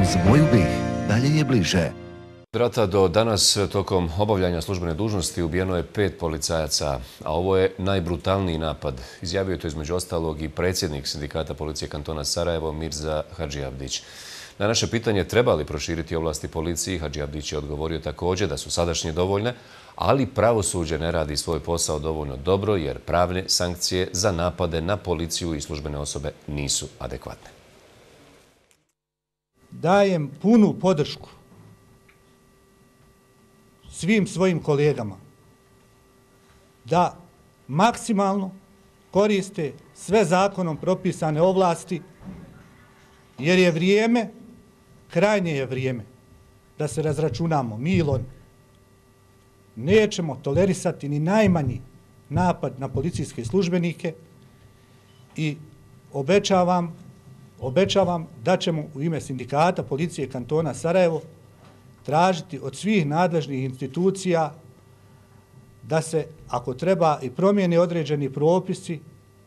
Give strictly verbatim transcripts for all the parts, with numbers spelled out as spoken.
Uz moju bih, dalje je bliže. Od rata do danas tokom obavljanja službene dužnosti ubijeno je pet policajaca, a ovo je najbrutalniji napad. Izjavio je to između ostalog i predsjednik Sindikata policije kantona Sarajevo Mirza Hadžiabdić. Na naše pitanje treba li proširiti ovlasti policiji, Hadžiabdić je odgovorio također da su sadašnje dovoljne, ali pravosuđe ne radi svoj posao dovoljno dobro jer pravne sankcije za napade na policiju i službene osobe nisu adekvatne. Dajem punu podršku svim svojim kolegama da maksimalno koriste sve zakonom propisane ovlasti, jer je vrijeme, krajnje je vrijeme da se razračunamo. Mi nećemo tolerisati ni najmanji napad na policijske službenike i obećavam, obećavam da ćemo u ime Sindikata policije kantona Sarajevo tražiti od svih nadležnih institucija da se, ako treba, i promijene određeni propisi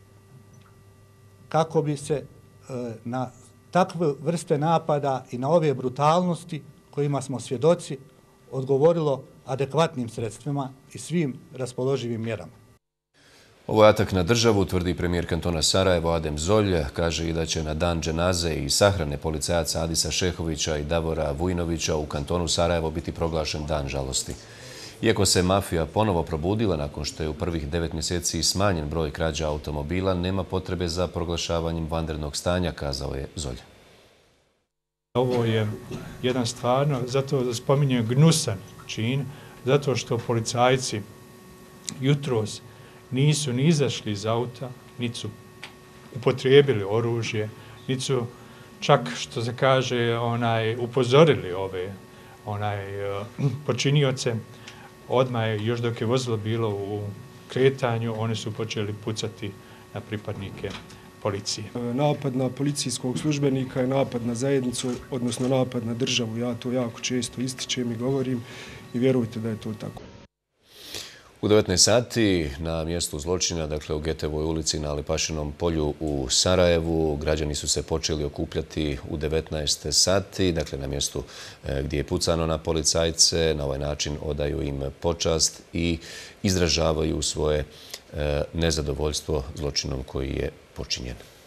kako bi se na takve vrste napada i na ove brutalnosti kojima smo svjedoci odgovorilo adekvatnim sredstvima i svim raspoloživim mjerama. Ovo je atak na državu, tvrdi premijer kantona Sarajevo Adem Zolj. Kaže i da će na dan dženaze i sahrane policajaca Adisa Šehovića i Davora Vujnovića u kantonu Sarajevo biti proglašen dan žalosti. Iako se mafija ponovo probudila nakon što je u prvih devet mjeseci smanjen broj krađa automobila, nema potrebe za proglašavanjem vanrednog stanja, kazao je Zolj. Ovo je jedan stvarno, zato spominjem gnusan čin, zato što policajci jutros nisu ni izašli iz auta, niti su upotrijebili oružje, niti su čak, što se kaže, onaj, upozorili ove onaj, počinioce. Odmah je, još dok je vozilo bilo u kretanju, oni su počeli pucati na pripadnike policije. Napad na policijskog službenika je napad na zajednicu, odnosno napad na državu. Ja to jako često ističem i govorim i vjerujte da je to tako. U devetnaest sati na mjestu zločina, dakle u Getevoj ulici na Lipašinom polju u Sarajevu, građani su se počeli okupljati u devetnaest sati, dakle na mjestu gdje je pucano na policajce. Na ovaj način odaju im počast i izražavaju svoje nezadovoljstvo zločinom koji je počinjen.